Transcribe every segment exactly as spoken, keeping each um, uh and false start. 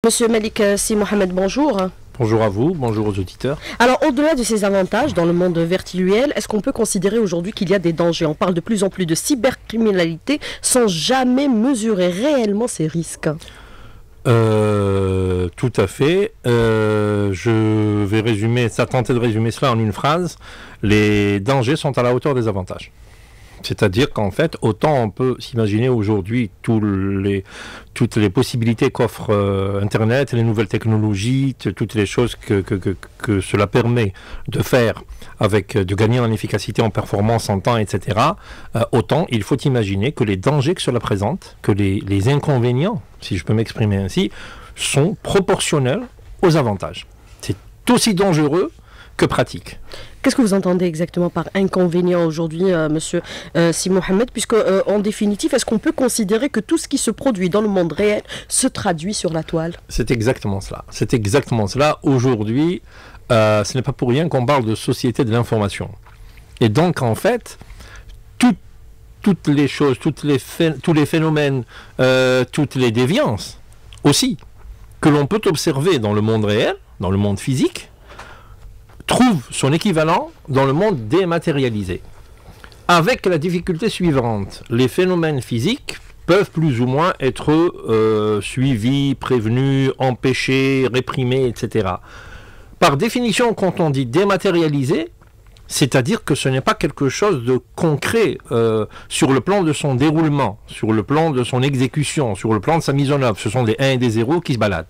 Monsieur Malik Si Mohamed, bonjour. Bonjour à vous, bonjour aux auditeurs. Alors, au-delà de ces avantages dans le monde virtuel, est-ce qu'on peut considérer aujourd'hui qu'il y a des dangers? On parle de plus en plus de cybercriminalité sans jamais mesurer réellement ces risques. Euh, tout à fait. Euh, je vais résumer, ça tenter de résumer cela en une phrase. Les dangers sont à la hauteur des avantages. C'est-à-dire qu'en fait, autant on peut s'imaginer aujourd'hui les, toutes les possibilités qu'offre euh, Internet, les nouvelles technologies, toutes les choses que, que, que, que cela permet de faire, avec, de gagner en efficacité, en performance, en temps, et cetera. Euh, autant il faut imaginer que les dangers que cela présente, que les, les inconvénients, si je peux m'exprimer ainsi, sont proportionnels aux avantages. C'est aussi dangereux que pratique. Qu'est-ce que vous entendez exactement par inconvénient aujourd'hui, euh, monsieur euh, Si Mohamed, puisque euh, en définitive, est-ce qu'on peut considérer que tout ce qui se produit dans le monde réel se traduit sur la toile? C'est exactement cela. C'est exactement cela. Aujourd'hui, euh, ce n'est pas pour rien qu'on parle de société de l'information. Et donc, en fait, tout, toutes les choses, toutes les tous les phénomènes, euh, toutes les déviances aussi, que l'on peut observer dans le monde réel, dans le monde physique, trouve son équivalent dans le monde dématérialisé. Avec la difficulté suivante, les phénomènes physiques peuvent plus ou moins être euh, suivis, prévenus, empêchés, réprimés, et cetera. Par définition, quand on dit dématérialisé, c'est-à-dire que ce n'est pas quelque chose de concret euh, sur le plan de son déroulement, sur le plan de son exécution, sur le plan de sa mise en œuvre. Ce sont des un et des zéro qui se baladent.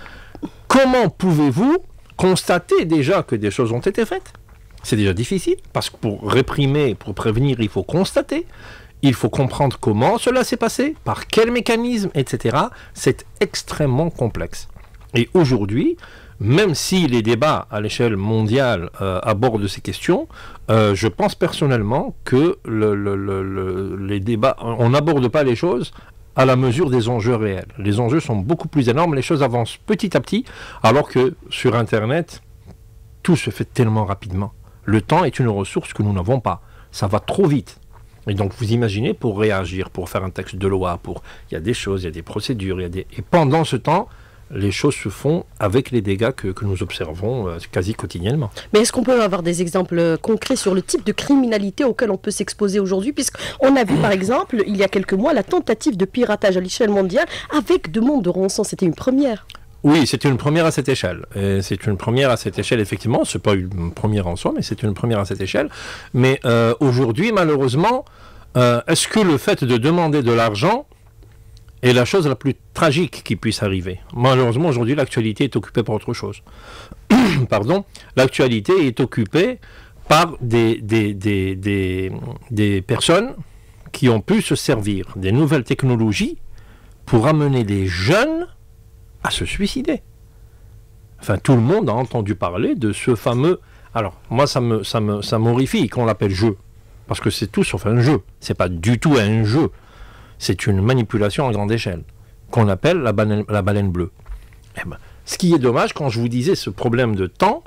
Comment pouvez-vous constater déjà que des choses ont été faites? C'est déjà difficile, parce que pour réprimer, pour prévenir, il faut constater, il faut comprendre comment cela s'est passé, par quel mécanisme, et cetera. C'est extrêmement complexe. Et aujourd'hui, même si les débats à l'échelle mondiale euh, abordent ces questions, euh, je pense personnellement que le, le, le, le, les débats, on n'aborde pas les choses à la mesure des enjeux réels. Les enjeux sont beaucoup plus énormes, les choses avancent petit à petit, alors que sur Internet, tout se fait tellement rapidement. Le temps est une ressource que nous n'avons pas. Ça va trop vite. Et donc vous imaginez, pour réagir, pour faire un texte de loi, pour... il y a des choses, il y a des procédures, il y a des... et pendant ce temps, les choses se font avec les dégâts que, que nous observons euh, quasi quotidiennement. Mais est-ce qu'on peut avoir des exemples concrets sur le type de criminalité auquel on peut s'exposer aujourd'hui? Puisqu'on a vu par exemple, il y a quelques mois, la tentative de piratage à l'échelle mondiale avec demande de rançon. C'était une première. Oui, c'est une première à cette échelle. C'est une première à cette échelle, effectivement. Ce n'est pas une première en soi, mais c'est une première à cette échelle. Mais euh, aujourd'hui, malheureusement, euh, est-ce que le fait de demander de l'argent est la chose la plus tragique qui puisse arriver? Malheureusement, aujourd'hui, l'actualité est occupée par autre chose. Pardon. L'actualité est occupée par des, des, des, des, des personnes qui ont pu se servir des nouvelles technologies pour amener les jeunes à se suicider. Enfin, tout le monde a entendu parler de ce fameux... Alors, moi, ça me, ça me, ça m'horrifie qu'on l'appelle jeu. Parce que c'est tout sauf un jeu. C'est pas du tout un jeu. C'est une manipulation à grande échelle, qu'on appelle la baleine, la baleine bleue. Eh ben, ce qui est dommage, quand je vous disais ce problème de temps,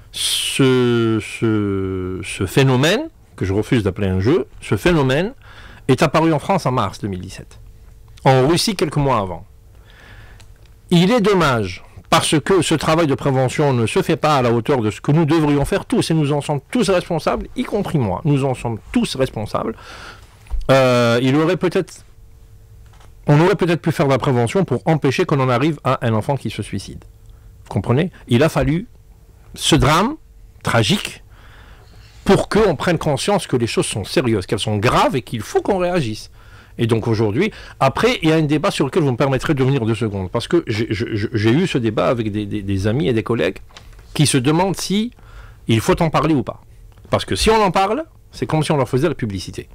ce, ce, ce phénomène, que je refuse d'appeler un jeu, ce phénomène est apparu en France en mars deux mille dix-sept. En Russie, quelques mois avant. Il est dommage, parce que ce travail de prévention ne se fait pas à la hauteur de ce que nous devrions faire tous, et nous en sommes tous responsables, y compris moi. Nous en sommes tous responsables. Euh, il aurait peut-être... On aurait peut-être pu faire de la prévention pour empêcher qu'on en arrive à un enfant qui se suicide. Vous comprenez? Il a fallu ce drame tragique pour qu'on prenne conscience que les choses sont sérieuses, qu'elles sont graves et qu'il faut qu'on réagisse. Et donc aujourd'hui, après, il y a un débat sur lequel vous me permettrez de revenir deux secondes, parce que j'ai eu ce débat avec des, des, des amis et des collègues qui se demandent si il faut en parler ou pas. Parce que si on en parle, c'est comme si on leur faisait la publicité.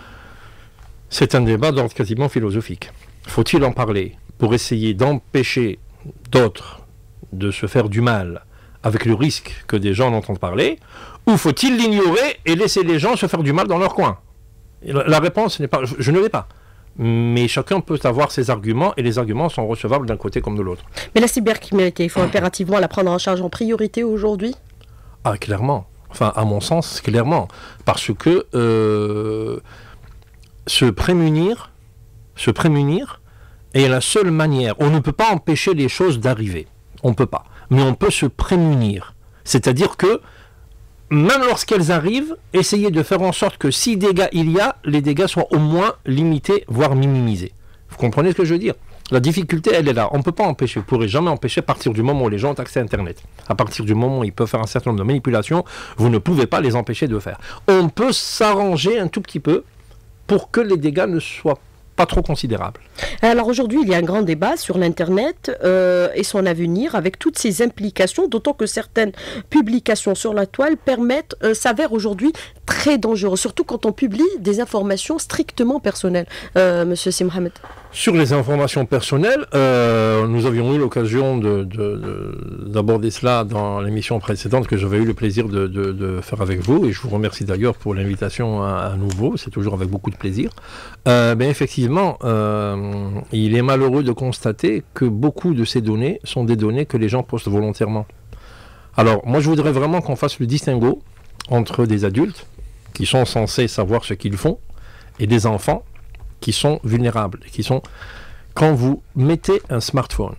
C'est un débat d'ordre quasiment philosophique. Faut-il en parler pour essayer d'empêcher d'autres de se faire du mal avec le risque que des gens en entendent parler, ou faut-il l'ignorer et laisser les gens se faire du mal dans leur coin? La réponse n'est pas, je, je ne l'ai pas. Mais chacun peut avoir ses arguments et les arguments sont recevables d'un côté comme de l'autre. Mais la cybercriminalité, il faut impérativement la prendre en charge en priorité aujourd'hui? Ah, clairement. Enfin, à mon sens, clairement. Parce que... Euh, Se prémunir, se prémunir Et la seule manière, on ne peut pas empêcher les choses d'arriver. On ne peut pas. Mais on peut se prémunir. C'est-à-dire que, même lorsqu'elles arrivent, essayer de faire en sorte que si dégâts il y a, les dégâts soient au moins limités, voire minimisés. Vous comprenez ce que je veux dire? La difficulté, elle est là. On ne peut pas empêcher. Vous ne pourrez jamais empêcher à partir du moment où les gens ont accès à Internet. À partir du moment où ils peuvent faire un certain nombre de manipulations, vous ne pouvez pas les empêcher de faire. On peut s'arranger un tout petit peu pour que les dégâts ne soient pas trop considérables. Alors aujourd'hui, il y a un grand débat sur l'Internet euh, et son avenir avec toutes ces implications, d'autant que certaines publications sur la toile permettent, euh, s'avèrent aujourd'hui très dangereuses, surtout quand on publie des informations strictement personnelles. Euh, Monsieur Si Mohamed. Sur les informations personnelles, euh, nous avions eu l'occasion de, de, de, d'aborder cela dans l'émission précédente que j'avais eu le plaisir de, de, de faire avec vous, et je vous remercie d'ailleurs pour l'invitation à, à nouveau, c'est toujours avec beaucoup de plaisir. Euh, ben effectivement, euh, il est malheureux de constater que beaucoup de ces données sont des données que les gens postent volontairement. Alors, moi je voudrais vraiment qu'on fasse le distinguo entre des adultes qui sont censés savoir ce qu'ils font et des enfants qui sont vulnérables, qui sont... Quand vous mettez un smartphone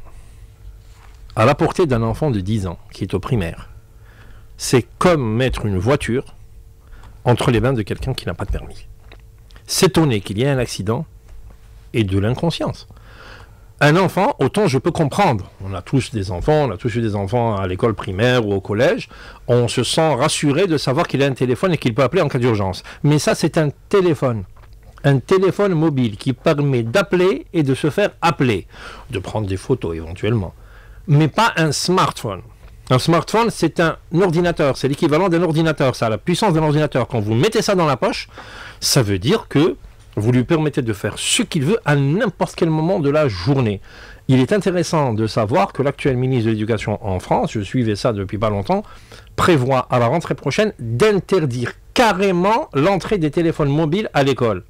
à la portée d'un enfant de dix ans qui est au primaire, c'est comme mettre une voiture entre les mains de quelqu'un qui n'a pas de permis. S'étonner qu'il y ait un accident et de l'inconscience. Un enfant, autant je peux comprendre, on a tous des enfants, on a tous eu des enfants à l'école primaire ou au collège, on se sent rassuré de savoir qu'il a un téléphone et qu'il peut appeler en cas d'urgence. Mais ça, c'est un téléphone. Un téléphone mobile qui permet d'appeler et de se faire appeler, de prendre des photos éventuellement, mais pas un smartphone. Un smartphone, c'est un ordinateur, c'est l'équivalent d'un ordinateur, ça a la puissance d'un ordinateur. Quand vous mettez ça dans la poche, ça veut dire que vous lui permettez de faire ce qu'il veut à n'importe quel moment de la journée. Il est intéressant de savoir que l'actuel ministre de l'Éducation en France, je suivais ça depuis pas longtemps, prévoit à la rentrée prochaine d'interdire carrément l'entrée des téléphones mobiles à l'école.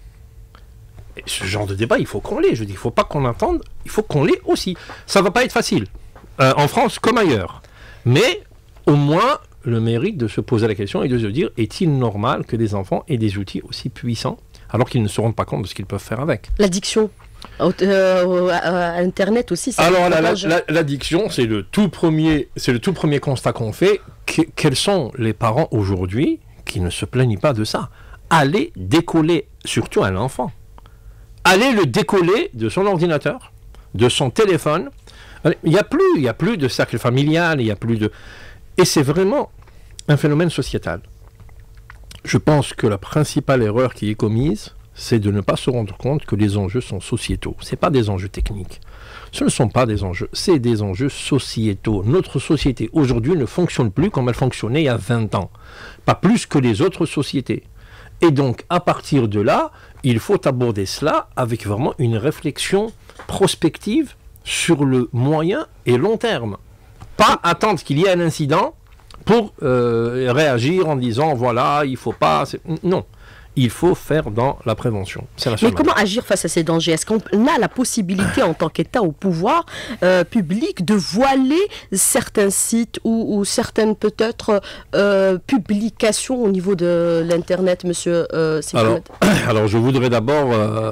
Et ce genre de débat, il faut qu'on l'ait. Je dis, il ne faut pas qu'on entende, il faut qu'on l'ait aussi. Ça ne va pas être facile, euh, en France comme ailleurs. Mais au moins, le mérite de se poser la question et de se dire, est-il normal que des enfants aient des outils aussi puissants alors qu'ils ne se rendent pas compte de ce qu'ils peuvent faire avec? L'addiction euh, à Internet aussi, ça... Alors, la, la, la, l'addiction, c'est le tout premier, c'est le tout premier constat qu'on fait. Que, quels sont les parents aujourd'hui qui ne se plaignent pas de ça? Allez décoller, surtout à l'enfant. Allez le décoller de son ordinateur, de son téléphone. Il n'y a plus, il n'y a plus de cercle familial, il n'y a plus de... Et c'est vraiment un phénomène sociétal. Je pense que la principale erreur qui est commise, c'est de ne pas se rendre compte que les enjeux sont sociétaux. Ce n'est pas des enjeux techniques. Ce ne sont pas des enjeux, c'est des enjeux sociétaux. Notre société aujourd'hui ne fonctionne plus comme elle fonctionnait il y a vingt ans. Pas plus que les autres sociétés. Et donc, à partir de là, il faut aborder cela avec vraiment une réflexion prospective sur le moyen et long terme. Pas attendre qu'il y ait un incident pour euh, réagir en disant, voilà, il ne faut pas... Non, il faut faire dans la prévention. C'est la seule Mais comment manière. agir face à ces dangers? Est-ce qu'on a la possibilité, en tant qu'État au pouvoir euh, public, de voiler certains sites ou, ou certaines peut-être euh, publications au niveau de l'Internet, monsieur euh, alors, alors, je voudrais d'abord... Euh,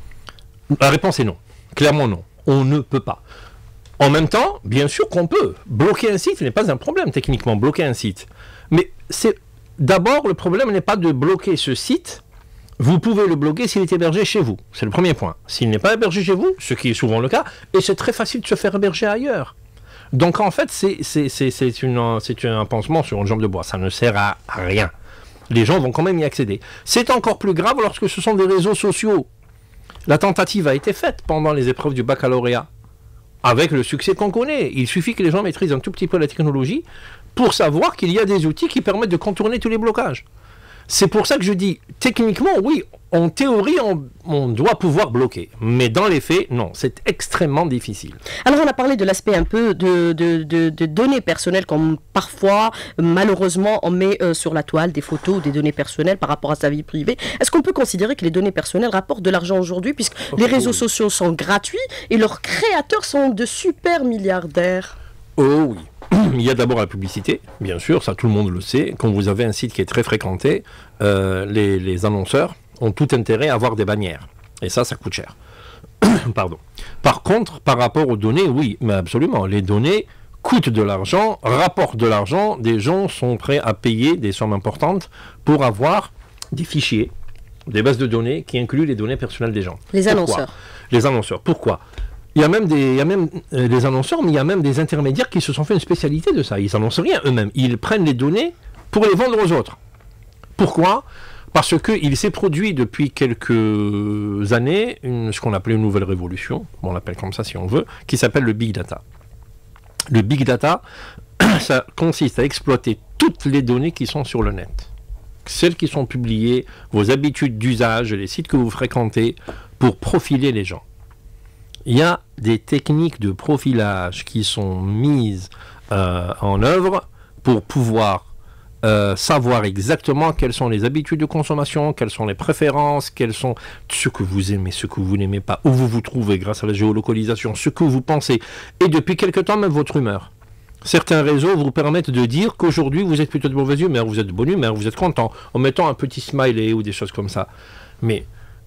la réponse est non. Clairement non. On ne peut pas. En même temps, bien sûr qu'on peut. Bloquer un site n'est pas un problème, techniquement, bloquer un site. Mais c'est... D'abord, le problème n'est pas de bloquer ce site. Vous pouvez le bloquer s'il est hébergé chez vous. C'est le premier point. S'il n'est pas hébergé chez vous, ce qui est souvent le cas, et c'est très facile de se faire héberger ailleurs. Donc en fait, c'est, c'est, c'est, c'est, une, c'est un pansement sur une jambe de bois. Ça ne sert à rien. Les gens vont quand même y accéder. C'est encore plus grave lorsque ce sont des réseaux sociaux. La tentative a été faite pendant les épreuves du baccalauréat, avec le succès qu'on connaît. Il suffit que les gens maîtrisent un tout petit peu la technologie pour savoir qu'il y a des outils qui permettent de contourner tous les blocages. C'est pour ça que je dis, techniquement, oui, en théorie, on, on doit pouvoir bloquer. Mais dans les faits, non, c'est extrêmement difficile. Alors, on a parlé de l'aspect un peu de, de, de, de données personnelles, comme parfois, malheureusement, on met euh, sur la toile des photos ou des données personnelles par rapport à sa vie privée. Est-ce qu'on peut considérer que les données personnelles rapportent de l'argent aujourd'hui, puisque oh, les réseaux oui. sociaux sont gratuits et leurs créateurs sont de super milliardaires? Oh oui. Il y a d'abord la publicité, bien sûr, ça tout le monde le sait. Quand vous avez un site qui est très fréquenté, euh, les, les annonceurs ont tout intérêt à avoir des bannières. Et ça, ça coûte cher. Pardon. Par contre, par rapport aux données, oui, mais absolument. Les données coûtent de l'argent, rapportent de l'argent. Des gens sont prêts à payer des sommes importantes pour avoir des fichiers, des bases de données qui incluent les données personnelles des gens. Les Pourquoi? annonceurs. Les annonceurs. Pourquoi? Il y a même des, il y a même euh, des annonceurs, mais il y a même des intermédiaires qui se sont fait une spécialité de ça. Ils n'annoncent rien eux-mêmes. Ils prennent les données pour les vendre aux autres. Pourquoi? Parce qu'il s'est produit depuis quelques années une, ce qu'on appelait une nouvelle révolution, on l'appelle comme ça si on veut, qui s'appelle le Big Data. Le Big Data, ça consiste à exploiter toutes les données qui sont sur le net. Celles qui sont publiées, vos habitudes d'usage, les sites que vous fréquentez, pour profiler les gens. Il y a des techniques de profilage qui sont mises euh, en œuvre pour pouvoir Euh, savoir exactement quelles sont les habitudes de consommation, quelles sont les préférences, quels sont ce que vous aimez, ce que vous n'aimez pas, où vous vous trouvez grâce à la géolocalisation, ce que vous pensez, et depuis quelque temps même votre humeur. Certains réseaux vous permettent de dire qu'aujourd'hui vous êtes plutôt de mauvaise humeur, vous êtes de bonne humeur, vous êtes content, en mettant un petit smiley ou des choses comme ça. Mais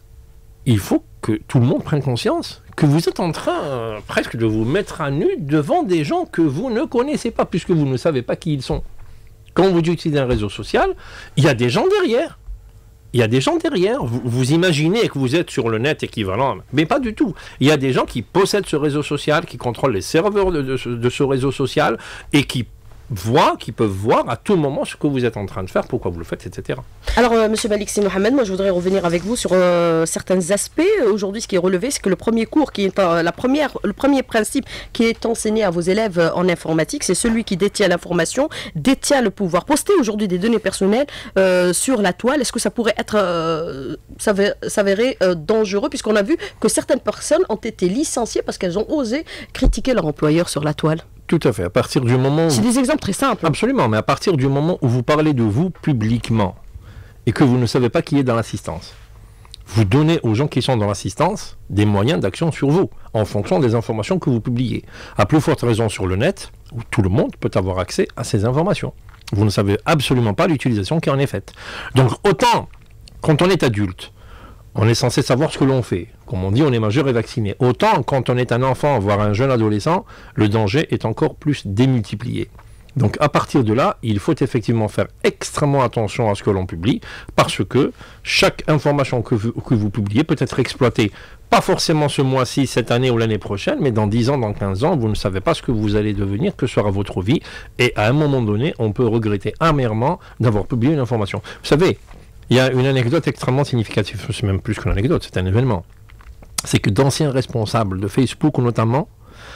il faut que tout le monde prenne conscience que vous êtes en train euh, presque de vous mettre à nu devant des gens que vous ne connaissez pas, puisque vous ne savez pas qui ils sont. Quand vous utilisez un réseau social, il y a des gens derrière. Il y a des gens derrière. Vous, vous imaginez que vous êtes sur le net équivalent, mais pas du tout. Il y a des gens qui possèdent ce réseau social, qui contrôlent les serveurs de, de, de ce réseau social et qui voient, qui peuvent voir à tout moment ce que vous êtes en train de faire, pourquoi vous le faites, et cetera. Alors, euh, Monsieur Malik Si Mohamed, moi je voudrais revenir avec vous sur euh, certains aspects. Aujourd'hui, ce qui est relevé, c'est que le premier cours, qui est euh, la première, le premier principe qui est enseigné à vos élèves euh, en informatique, c'est celui qui détient l'information, détient le pouvoir. Poster aujourd'hui des données personnelles euh, sur la toile, est-ce que ça pourrait être euh, s'avérer euh, dangereux, puisqu'on a vu que certaines personnes ont été licenciées parce qu'elles ont osé critiquer leur employeur sur la toile? Tout à fait. À partir du moment où... C'est des exemples très simples. Absolument, mais à partir du moment où vous parlez de vous publiquement et que vous ne savez pas qui est dans l'assistance, vous donnez aux gens qui sont dans l'assistance des moyens d'action sur vous, en fonction des informations que vous publiez. À plus forte raison sur le net, où tout le monde peut avoir accès à ces informations. Vous ne savez absolument pas l'utilisation qui en est faite. Donc autant, quand on est adulte, on est censé savoir ce que l'on fait. Comme on dit, on est majeur et vacciné. Autant, quand on est un enfant, voire un jeune adolescent, le danger est encore plus démultiplié. Donc, à partir de là, il faut effectivement faire extrêmement attention à ce que l'on publie, parce que chaque information que vous, que vous publiez peut être exploitée, pas forcément ce mois-ci, cette année ou l'année prochaine, mais dans dix ans, dans quinze ans, vous ne savez pas ce que vous allez devenir, que sera votre vie, et à un moment donné, on peut regretter amèrement d'avoir publié une information. Vous savez, il y a une anecdote extrêmement significative, c'est même plus qu'une anecdote, c'est un événement. C'est que d'anciens responsables de Facebook notamment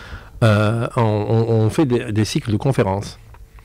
euh, ont, ont fait des, des cycles de conférences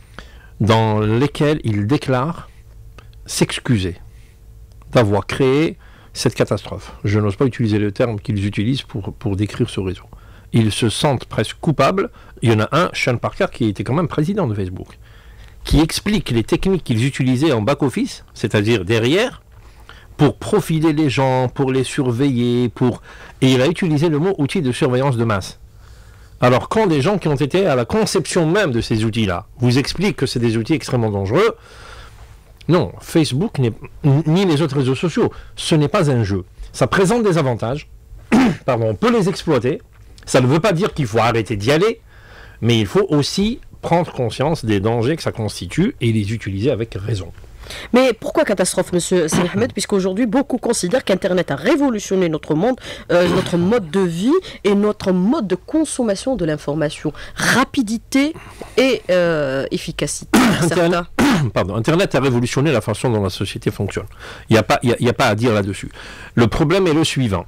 dans lesquels ils déclarent s'excuser d'avoir créé cette catastrophe. Je n'ose pas utiliser le terme qu'ils utilisent pour, pour décrire ce réseau. Ils se sentent presque coupables. Il y en a un, Sean Parker, qui était quand même président de Facebook, qui explique les techniques qu'ils utilisaient en back-office, c'est-à-dire derrière, pour profiler les gens, pour les surveiller, pour... et il a utilisé le mot outil de surveillance de masse. Alors quand des gens qui ont été à la conception même de ces outils-là vous expliquent que c'est des outils extrêmement dangereux, non, Facebook ni les autres réseaux sociaux, ce n'est pas un jeu. Ça présente des avantages, pardon, on peut les exploiter, ça ne veut pas dire qu'il faut arrêter d'y aller, mais il faut aussi prendre conscience des dangers que ça constitue et les utiliser avec raison. Mais pourquoi catastrophe, monsieur Si Mohamed, puisqu'aujourd'hui, beaucoup considèrent qu'Internet a révolutionné notre monde, euh, notre mode de vie et notre mode de consommation de l'information. Rapidité et euh, efficacité. Internet, pardon, Internet a révolutionné la façon dont la société fonctionne. Il n'y a pas, il y a, a pas à dire là-dessus. Le problème est le suivant.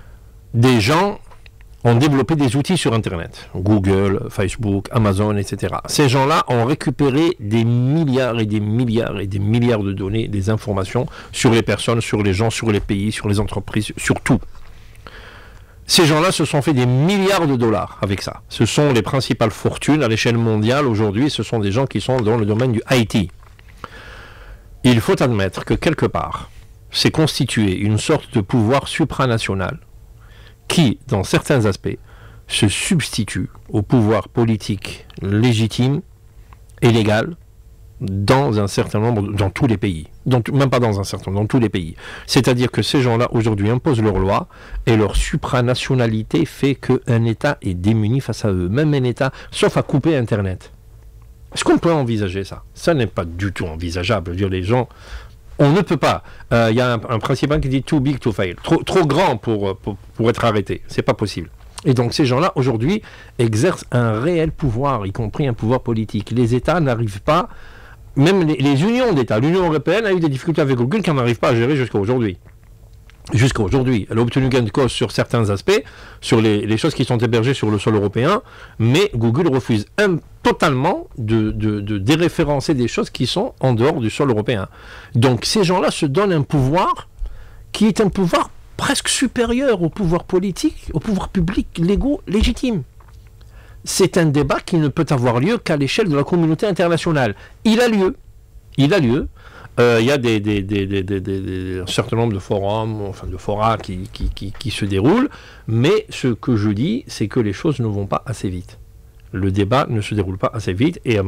Des gens ont développé des outils sur Internet, Google, Facebook, Amazon, et cetera. Ces gens-là ont récupéré des milliards et des milliards et des milliards de données, des informations sur les personnes, sur les gens, sur les pays, sur les entreprises, sur tout. Ces gens-là se sont fait des milliards de dollars avec ça. Ce sont les principales fortunes à l'échelle mondiale aujourd'hui, ce sont des gens qui sont dans le domaine du I T. Il faut admettre que quelque part, c'est constitué une sorte de pouvoir supranational qui, dans certains aspects, se substitue au pouvoir politique légitime et légal dans un certain nombre, dans tous les pays, dans, même pas dans un certain nombre, dans tous les pays. C'est-à-dire que ces gens-là, aujourd'hui, imposent leurs lois, et leur supranationalité fait qu'un État est démuni face à eux, même un État, sauf à couper Internet. Est-ce qu'on peut envisager ça? Ça n'est pas du tout envisageable. Je veux dire, les gens, on ne peut pas. Il euh, y a un, un principal qui dit « too big to fail », trop, trop grand pour, pour, pour être arrêté. C'est pas possible. Et donc ces gens-là, aujourd'hui, exercent un réel pouvoir, y compris un pouvoir politique. Les États n'arrivent pas... Même les, les unions d'États, l'Union européenne a eu des difficultés avec Google qu'elle n'arrive pas à gérer jusqu'à aujourd'hui. Jusqu'à aujourd'hui. Elle a obtenu gain de cause sur certains aspects, sur les, les choses qui sont hébergées sur le sol européen, mais Google refuse un, totalement de, de, de déréférencer des choses qui sont en dehors du sol européen. Donc ces gens-là se donnent un pouvoir qui est un pouvoir presque supérieur au pouvoir politique, au pouvoir public, légaux, légitime. C'est un débat qui ne peut avoir lieu qu'à l'échelle de la communauté internationale. Il a lieu. Il a lieu. Euh, il y a des, des, des, des, des, des, un certain nombre de forums, enfin de forats qui, qui, qui, qui se déroulent, mais ce que je dis, c'est que les choses ne vont pas assez vite. Le débat ne se déroule pas assez vite, et euh,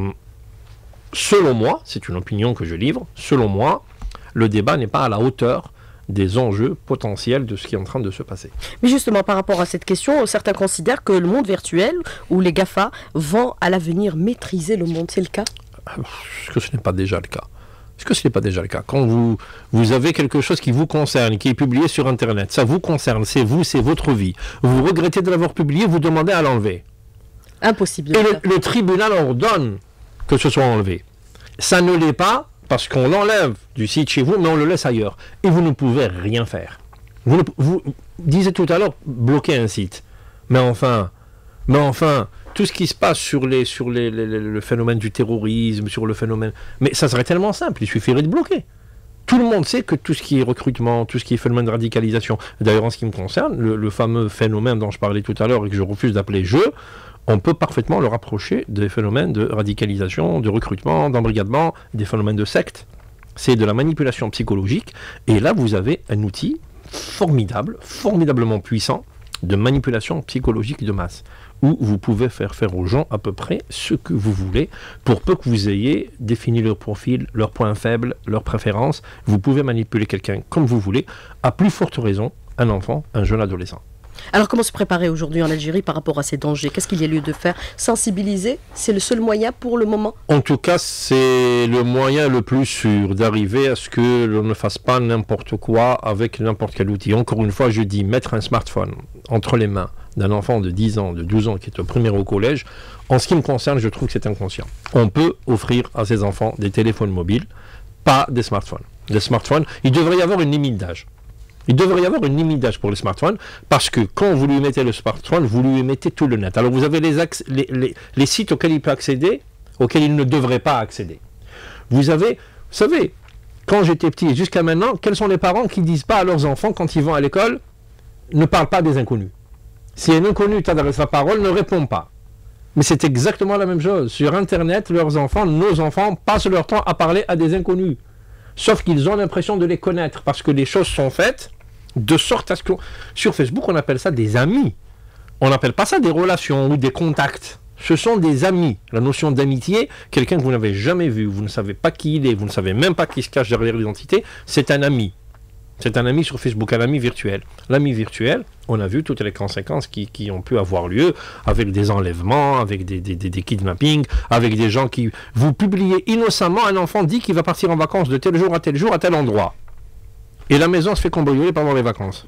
selon moi, c'est une opinion que je livre, selon moi, le débat n'est pas à la hauteur des enjeux potentiels de ce qui est en train de se passer. Mais justement, par rapport à cette question, certains considèrent que le monde virtuel, ou les GAFA, vont à l'avenir maîtriser le monde. C'est le cas? Est-ce que ce n'est pas déjà le cas? Est-ce que ce n'est pas déjà le cas? Quand vous, vous avez quelque chose qui vous concerne, qui est publié sur Internet, ça vous concerne, c'est vous, c'est votre vie. Vous regrettez de l'avoir publié, vous demandez à l'enlever. Impossible. Et le, le tribunal ordonne que ce soit enlevé. Ça ne l'est pas, parce qu'on l'enlève du site chez vous, mais on le laisse ailleurs. Et vous ne pouvez rien faire. Vous, ne, vous disiez tout à l'heure, bloquer un site. Mais enfin, mais enfin, tout ce qui se passe sur, les, sur les, les, les, le phénomène du terrorisme, sur le phénomène... Mais ça serait tellement simple, il suffirait de bloquer. Tout le monde sait que tout ce qui est recrutement, tout ce qui est phénomène de radicalisation, d'ailleurs en ce qui me concerne, le, le fameux phénomène dont je parlais tout à l'heure et que je refuse d'appeler jeu, on peut parfaitement le rapprocher des phénomènes de radicalisation, de recrutement, d'embrigadement, des phénomènes de secte. C'est de la manipulation psychologique. Et là, vous avez un outil formidable, formidablement puissant, de manipulation psychologique de masse, où vous pouvez faire faire aux gens à peu près ce que vous voulez, pour peu que vous ayez défini leur profil, leurs points faibles, leurs préférences. Vous pouvez manipuler quelqu'un comme vous voulez, à plus forte raison, un enfant, un jeune adolescent. Alors comment se préparer aujourd'hui en Algérie par rapport à ces dangers? Qu'est-ce qu'il y a lieu de faire? Sensibiliser, c'est le seul moyen pour le moment? En tout cas, c'est le moyen le plus sûr d'arriver à ce que l'on ne fasse pas n'importe quoi avec n'importe quel outil. Encore une fois, je dis, mettre un smartphone entre les mains d'un enfant de dix ans, de douze ans qui est au primaire au collège, en ce qui me concerne, je trouve que c'est inconscient. On peut offrir à ces enfants des téléphones mobiles, pas des smartphones. Des smartphones, il devrait y avoir une limite d'âge. Il devrait y avoir une limite d'âge pour le smartphone, parce que quand vous lui mettez le smartphone, vous lui mettez tout le net. Alors vous avez les, les, les, les sites auxquels il peut accéder, auxquels il ne devrait pas accéder. Vous avez, vous savez, quand j'étais petit jusqu'à maintenant, quels sont les parents qui ne disent pas à leurs enfants, quand ils vont à l'école, ne parle pas des inconnus. Si un inconnu t'adresse la parole, ne réponds pas. Mais c'est exactement la même chose. Sur Internet, leurs enfants, nos enfants, passent leur temps à parler à des inconnus. Sauf qu'ils ont l'impression de les connaître, parce que les choses sont faites de sorte à ce que... Sur Facebook, on appelle ça des amis. On n'appelle pas ça des relations ou des contacts. Ce sont des amis. La notion d'amitié, quelqu'un que vous n'avez jamais vu, vous ne savez pas qui il est, vous ne savez même pas qui se cache derrière l'identité, c'est un ami. C'est un ami sur Facebook, un ami virtuel. L'ami virtuel, on a vu toutes les conséquences qui, qui ont pu avoir lieu avec des enlèvements, avec des, des, des, des kidnappings, avec des gens qui... Vous publiez innocemment, un enfant dit qu'il va partir en vacances de tel jour à tel jour à tel endroit. Et la maison se fait cambrioler pendant les vacances.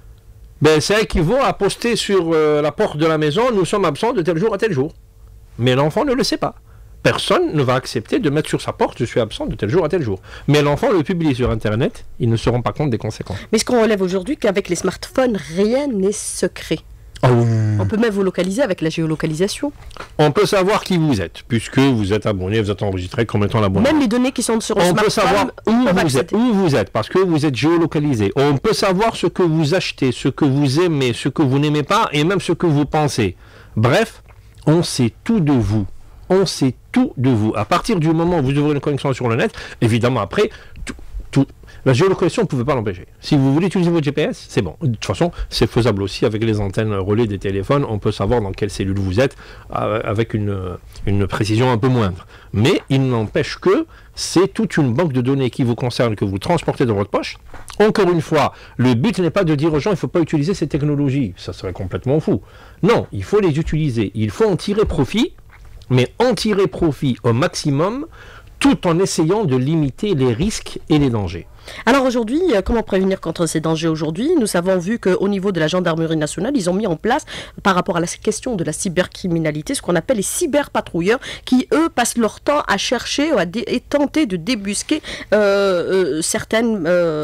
Ben, ça équivaut à poster sur euh, la porte de la maison, nous sommes absents de tel jour à tel jour. Mais l'enfant ne le sait pas. Personne ne va accepter de mettre sur sa porte, je suis absent de tel jour à tel jour. Mais l'enfant le publie sur Internet, ils ne se rendent pas compte des conséquences. Mais ce qu'on relève aujourd'hui, qu'avec les smartphones, rien n'est secret. Oh. On peut même vous localiser avec la géolocalisation. On peut savoir qui vous êtes, puisque vous êtes abonné, vous êtes enregistré comme étant l'abonné. Même les données qui sont sur le on smartphone, peut savoir où vous, êtes, où vous êtes, parce que vous êtes géolocalisé. On peut savoir ce que vous achetez, ce que vous aimez, ce que vous n'aimez pas, et même ce que vous pensez. Bref, on sait tout de vous. On sait tout de vous. À partir du moment où vous ouvrez une connexion sur le net, évidemment après, tout, tout, la géolocalisation, on ne pouvait pas l'empêcher. Si vous voulez utiliser votre G P S, c'est bon. De toute façon, c'est faisable aussi avec les antennes relais des téléphones. On peut savoir dans quelle cellule vous êtes avec une, une précision un peu moindre. Mais il n'empêche que c'est toute une banque de données qui vous concerne, que vous transportez dans votre poche. Encore une fois, le but n'est pas de dire aux gens il ne faut pas utiliser ces technologies. Ça serait complètement fou. Non, il faut les utiliser. Il faut en tirer profit, mais en tirer profit au maximum, tout en essayant de limiter les risques et les dangers. Alors aujourd'hui, comment prévenir contre ces dangers aujourd'hui? Nous avons vu qu'au niveau de la gendarmerie nationale, ils ont mis en place, par rapport à la question de la cybercriminalité, ce qu'on appelle les cyberpatrouilleurs, qui eux passent leur temps à chercher à dé- et tenter de débusquer euh, euh, certaines,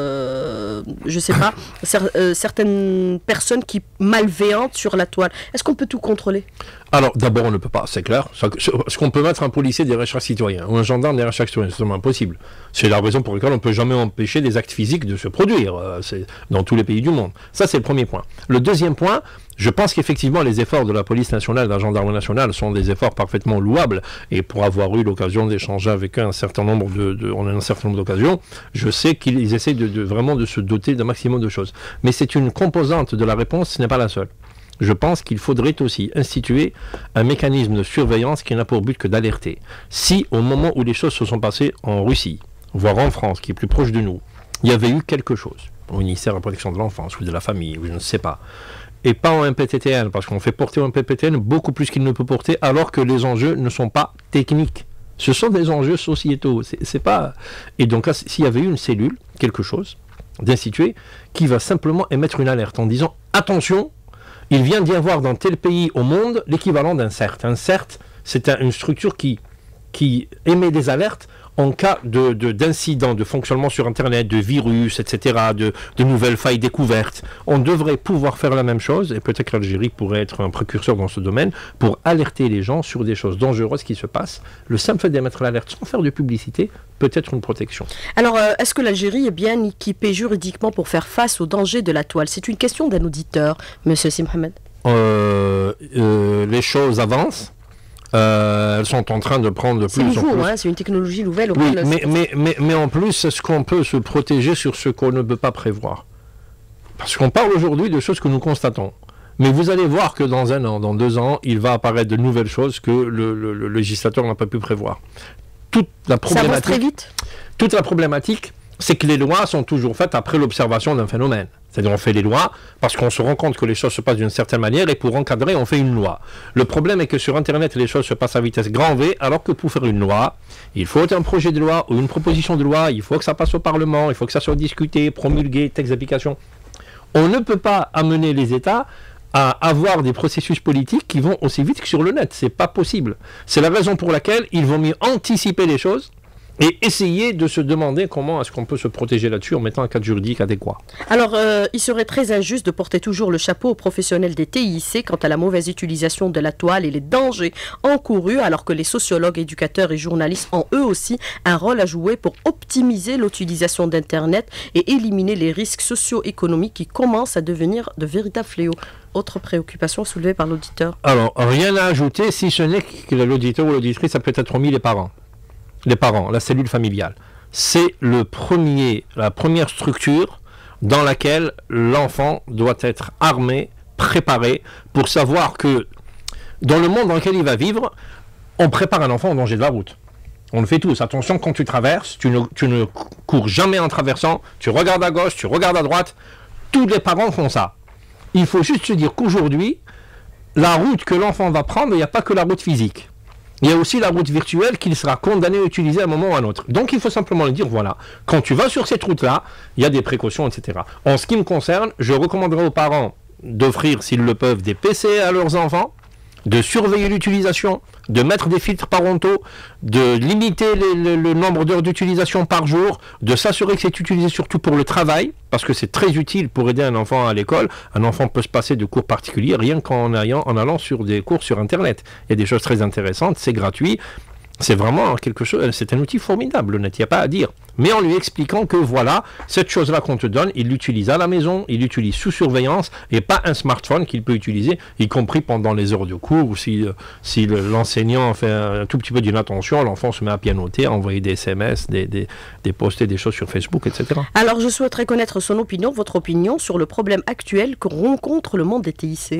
euh, je sais pas, cer- euh, certaines personnes qui malveillantes sur la toile. Est-ce qu'on peut tout contrôler? Alors, d'abord, on ne peut pas, c'est clair. Est-ce qu'on peut mettre un policier des recherches citoyens ou un gendarme des recherches citoyennes? C'est totalement impossible. C'est la raison pour laquelle on ne peut jamais empêcher des actes physiques de se produire. Euh, c'est dans tous les pays du monde. Ça, c'est le premier point. Le deuxième point, je pense qu'effectivement, les efforts de la police nationale, de la gendarmerie nationale, sont des efforts parfaitement louables. Et pour avoir eu l'occasion d'échanger avec eux un certain nombre de, de, on a un certain nombre d'occasions, je sais qu'ils essaient de, de, vraiment de se doter d'un maximum de choses. Mais c'est une composante de la réponse, ce n'est pas la seule. Je pense qu'il faudrait aussi instituer un mécanisme de surveillance qui n'a pour but que d'alerter. Si, au moment où les choses se sont passées en Russie, voire en France, qui est plus proche de nous, il y avait eu quelque chose, au ministère de la Protection de l'Enfance ou de la Famille, ou je ne sais pas, et pas en M P T T N, parce qu'on fait porter en M P T N beaucoup plus qu'il ne peut porter, alors que les enjeux ne sont pas techniques. Ce sont des enjeux sociétaux. C'est, c'est pas... Et donc, s'il y avait eu une cellule, quelque chose, d'institué, qui va simplement émettre une alerte en disant « Attention !» Il vient d'y avoir dans tel pays au monde l'équivalent d'un C E R T. Un C E R T, c'est un, une structure qui, qui émet des alertes en cas de, de, d'incidents, de fonctionnement sur Internet, de virus, et cetera, de, de nouvelles failles découvertes. On devrait pouvoir faire la même chose, et peut-être que l'Algérie pourrait être un précurseur dans ce domaine, pour alerter les gens sur des choses dangereuses qui se passent. Le simple fait d'émettre l'alerte sans faire de publicité peut être une protection. Alors, euh, est-ce que l'Algérie est bien équipée juridiquement pour faire face aux dangers de la toile? C'est une question d'un auditeur, Monsieur Si Mohamed. Euh, euh, les choses avancent. Euh, elles sont en train de prendre de plus en plus. C'est nouveau, hein, c'est une technologie nouvelle. Oui, mais, mais, mais, mais en plus, est-ce qu'on peut se protéger sur ce qu'on ne peut pas prévoir? Parce qu'on parle aujourd'hui de choses que nous constatons. Mais vous allez voir que dans un an, dans deux ans, il va apparaître de nouvelles choses que le, le, le législateur n'a pas pu prévoir. Toute la problématique, ça avance très vite. Toute la problématique, c'est que les lois sont toujours faites après l'observation d'un phénomène. C'est-à-dire on fait les lois parce qu'on se rend compte que les choses se passent d'une certaine manière et pour encadrer, on fait une loi. Le problème est que sur Internet, les choses se passent à vitesse grand V, alors que pour faire une loi, il faut un projet de loi ou une proposition de loi, il faut que ça passe au Parlement, il faut que ça soit discuté, promulgué, texte d'application. On ne peut pas amener les États à avoir des processus politiques qui vont aussi vite que sur le net. C'est pas possible. C'est la raison pour laquelle il vaut mieux anticiper les choses et essayer de se demander comment est-ce qu'on peut se protéger là-dessus en mettant un cadre juridique adéquat. Alors, euh, il serait très injuste de porter toujours le chapeau aux professionnels des T I C quant à la mauvaise utilisation de la toile et les dangers encourus, alors que les sociologues, éducateurs et journalistes ont eux aussi un rôle à jouer pour optimiser l'utilisation d'Internet et éliminer les risques socio-économiques qui commencent à devenir de véritables fléaux. Autre préoccupation soulevée par l'auditeur. Alors, rien à ajouter, si ce n'est que l'auditeur ou l'auditrice a peut-être remis les parents. Les parents, la cellule familiale. C'est le premier, la première structure dans laquelle l'enfant doit être armé, préparé, pour savoir que dans le monde dans lequel il va vivre, on prépare un enfant au danger de la route. On le fait tous. Attention, quand tu traverses, tu ne, tu ne cours jamais en traversant, tu regardes à gauche, tu regardes à droite. Tous les parents font ça. Il faut juste se dire qu'aujourd'hui, la route que l'enfant va prendre, il n'y a pas que la route physique. Il y a aussi la route virtuelle qu'il sera condamné à utiliser à un moment ou à un autre. Donc il faut simplement lui dire, voilà, quand tu vas sur cette route-là, il y a des précautions, et cetera. En ce qui me concerne, je recommanderais aux parents d'offrir, s'ils le peuvent, des P C à leurs enfants, de surveiller l'utilisation, de mettre des filtres parentaux, de limiter les, le, le nombre d'heures d'utilisation par jour, de s'assurer que c'est utilisé surtout pour le travail, parce que c'est très utile pour aider un enfant à l'école. Un enfant peut se passer de cours particuliers rien qu'en allant, en allant sur des cours sur Internet. Il y a des choses très intéressantes, c'est gratuit. C'est vraiment quelque chose, c'est un outil formidable, le net, il n'y a pas à dire. Mais en lui expliquant que voilà, cette chose-là qu'on te donne, il l'utilise à la maison, il l'utilise sous surveillance, et pas un smartphone qu'il peut utiliser, y compris pendant les heures de cours, ou si, si l'enseignant fait un tout petit peu d'inattention, l'enfant se met à pianoter, à envoyer des S M S, des, des, des poster des choses sur Facebook, et cetera. Alors je souhaiterais connaître son opinion, votre opinion, sur le problème actuel que rencontre le monde des T I C.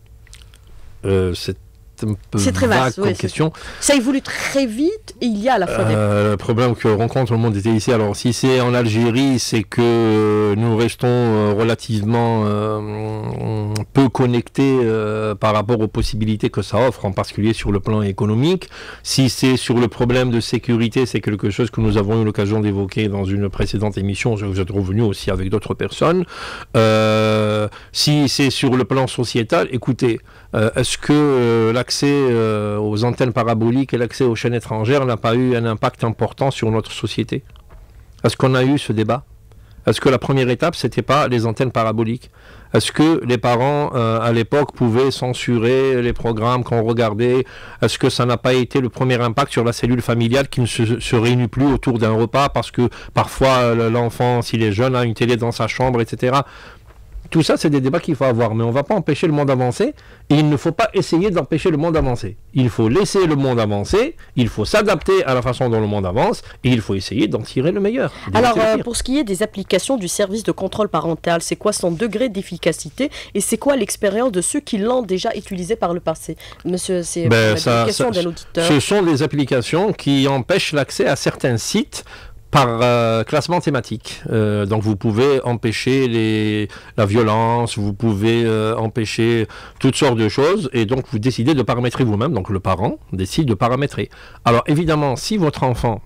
Euh, c'est un peu c'est très vaste, vague comme oui, question. Ça évolue très vite et il y a à la fois euh, des... Le problème que rencontre le monde des T I C, alors si c'est en Algérie, c'est que nous restons euh, relativement euh, peu connectés euh, par rapport aux possibilités que ça offre, en particulier sur le plan économique. Si c'est sur le problème de sécurité, c'est quelque chose que nous avons eu l'occasion d'évoquer dans une précédente émission, vous êtes revenu aussi avec d'autres personnes. Euh, si c'est sur le plan sociétal, écoutez, euh, est-ce que euh, la l'accès euh, aux antennes paraboliques et l'accès aux chaînes étrangères n'a pas eu un impact important sur notre société? Est-ce qu'on a eu ce débat? Est-ce que la première étape, c'était pas les antennes paraboliques? Est-ce que les parents, euh, à l'époque, pouvaient censurer les programmes qu'on regardait? Est-ce que ça n'a pas été le premier impact sur la cellule familiale qui ne se, se réunit plus autour d'un repas parce que parfois l'enfant, s'il est jeune, a une télé dans sa chambre, et cetera. Tout ça, c'est des débats qu'il faut avoir, mais on ne va pas empêcher le monde d'avancer, et il ne faut pas essayer d'empêcher le monde d'avancer. Il faut laisser le monde avancer, il faut s'adapter à la façon dont le monde avance, et il faut essayer d'en tirer le meilleur. Alors, euh, pour ce qui est des applications du service de contrôle parental, c'est quoi son degré d'efficacité, et c'est quoi l'expérience de ceux qui l'ont déjà utilisé par le passé? Monsieur, c'est ben, la question d'un auditeur. Ce sont des applications qui empêchent l'accès à certains sites par euh, classement thématique. Euh, donc vous pouvez empêcher les, la violence, vous pouvez euh, empêcher toutes sortes de choses, et donc vous décidez de paramétrer vous-même, donc le parent décide de paramétrer. Alors évidemment, si votre enfant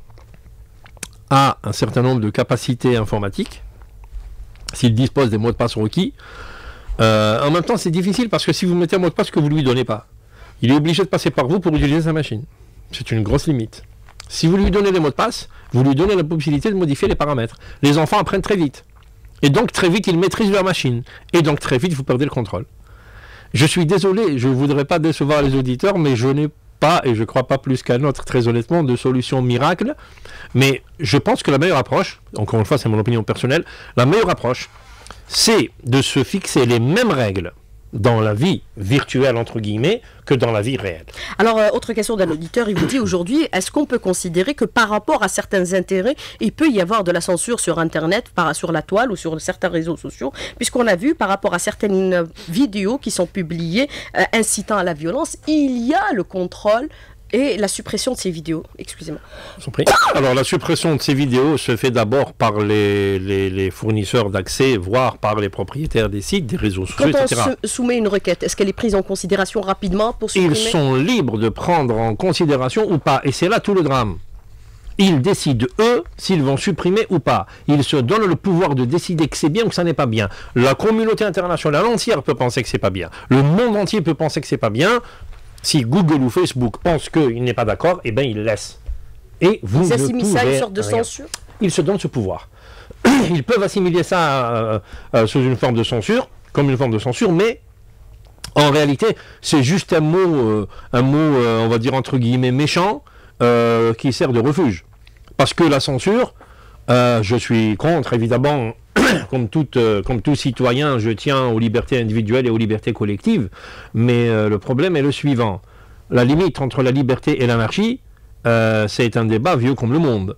a un certain nombre de capacités informatiques, s'il dispose des mots de passe requis, euh, en même temps c'est difficile parce que si vous mettez un mot de passe que vous ne lui donnez pas, il est obligé de passer par vous pour utiliser sa machine. C'est une grosse limite. Si vous lui donnez des mots de passe, vous lui donnez la possibilité de modifier les paramètres. Les enfants apprennent très vite. Et donc très vite, ils maîtrisent leur machine. Et donc très vite, vous perdez le contrôle. Je suis désolé, je ne voudrais pas décevoir les auditeurs, mais je n'ai pas, et je ne crois pas plus qu'un autre, très honnêtement, de solution miracle. Mais je pense que la meilleure approche, encore une fois, c'est mon opinion personnelle, la meilleure approche, c'est de se fixer les mêmes règles dans la vie virtuelle, entre guillemets, que dans la vie réelle. Alors, euh, autre question d'un auditeur, il vous dit aujourd'hui, est-ce qu'on peut considérer que par rapport à certains intérêts, il peut y avoir de la censure sur Internet, par, sur la toile ou sur certains réseaux sociaux, puisqu'on a vu par rapport à certaines vidéos qui sont publiées euh, incitant à la violence, il y a le contrôle et la suppression de ces vidéos. Excusez-moi. Alors, la suppression de ces vidéos se fait d'abord par les, les, les fournisseurs d'accès, voire par les propriétaires des sites, des réseaux sociaux, Quand et cetera. Quand on se soumet une requête, est-ce qu'elle est prise en considération rapidement pour supprimer? Ils sont libres de prendre en considération ou pas. Et c'est là tout le drame. Ils décident, eux, s'ils vont supprimer ou pas. Ils se donnent le pouvoir de décider que c'est bien ou que ça n'est pas bien. La communauté internationale entière peut penser que c'est pas bien. Le monde entier peut penser que c'est pas bien. Si Google ou Facebook pensent qu'il n'est pas d'accord, eh bien, ils laissent. Et vous ils assimilent ça à une sorte de rien. censure? Ils se donnent ce pouvoir. Ils peuvent assimiler ça euh, euh, sous une forme de censure, comme une forme de censure, mais en réalité, c'est juste un mot, euh, un mot euh, on va dire entre guillemets, méchant, euh, qui sert de refuge. Parce que la censure, euh, je suis contre, évidemment, comme, toute, euh, comme tout citoyen, je tiens aux libertés individuelles et aux libertés collectives, mais euh, le problème est le suivant. La limite entre la liberté et l'anarchie, euh, c'est un débat vieux comme le monde.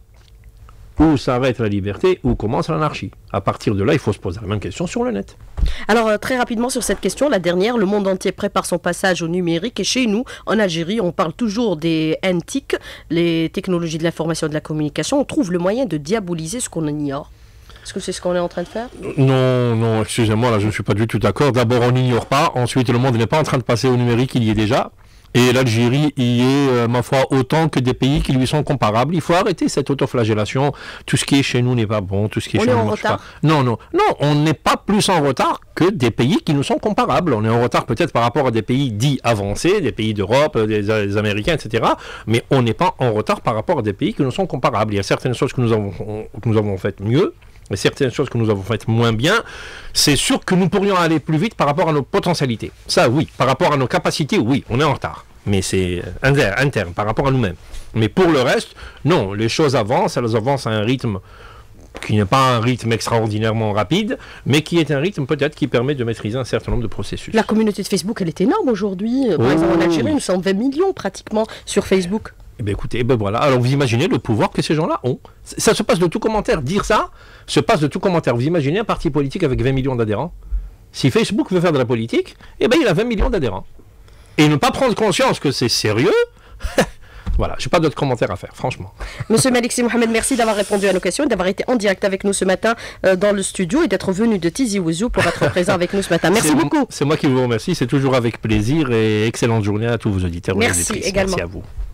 Où s'arrête la liberté, où commence l'anarchie? À partir de là, il faut se poser la même question sur le net. Alors, euh, très rapidement sur cette question, la dernière, le monde entier prépare son passage au numérique, et chez nous, en Algérie, on parle toujours des N T I C, les technologies de l'information et de la communication. On trouve le moyen de diaboliser ce qu'on ignore. Est-ce que c'est ce qu'on est en train de faire? Non, non, excusez-moi, là je ne suis pas du tout d'accord. D'abord, on n'ignore pas. Ensuite, le monde n'est pas en train de passer au numérique, il y est déjà. Et l'Algérie y est, euh, ma foi, autant que des pays qui lui sont comparables. Il faut arrêter cette autoflagellation. Tout ce qui est chez nous n'est pas bon, tout ce qui est on chez est nous en ne marche retard. pas. Non, non, non, on n'est pas plus en retard que des pays qui nous sont comparables. On est en retard peut-être par rapport à des pays dits avancés, des pays d'Europe, des, des Américains, et cetera. Mais on n'est pas en retard par rapport à des pays qui nous sont comparables. Il y a certaines choses que nous avons, que nous avons faites mieux, et certaines choses que nous avons faites moins bien. C'est sûr que nous pourrions aller plus vite par rapport à nos potentialités. Ça, oui. Par rapport à nos capacités, oui, on est en retard. Mais c'est interne par rapport à nous-mêmes. Mais pour le reste, non, les choses avancent, elles avancent à un rythme qui n'est pas un rythme extraordinairement rapide, mais qui est un rythme peut-être qui permet de maîtriser un certain nombre de processus. La communauté de Facebook, elle est énorme aujourd'hui. Par oh. exemple, en Algérie, nous sommes vingt millions pratiquement sur Facebook. Eh bien écoutez, eh ben voilà. Alors vous imaginez le pouvoir que ces gens-là ont. Ça se passe de tout commentaire. Dire ça se passe de tout commentaire. Vous imaginez un parti politique avec vingt millions d'adhérents? Si Facebook veut faire de la politique, eh bien il a vingt millions d'adhérents. Et ne pas prendre conscience que c'est sérieux, voilà, je n'ai pas d'autres commentaires à faire, franchement. Monsieur Malik Si Mohamed, merci d'avoir répondu à nos questions et d'avoir été en direct avec nous ce matin euh, dans le studio et d'être venu de Tizi Ouzou pour être présent avec nous ce matin. Merci beaucoup. C'est moi qui vous remercie, c'est toujours avec plaisir et excellente journée à tous vos auditeurs. Merci également. Merci à vous.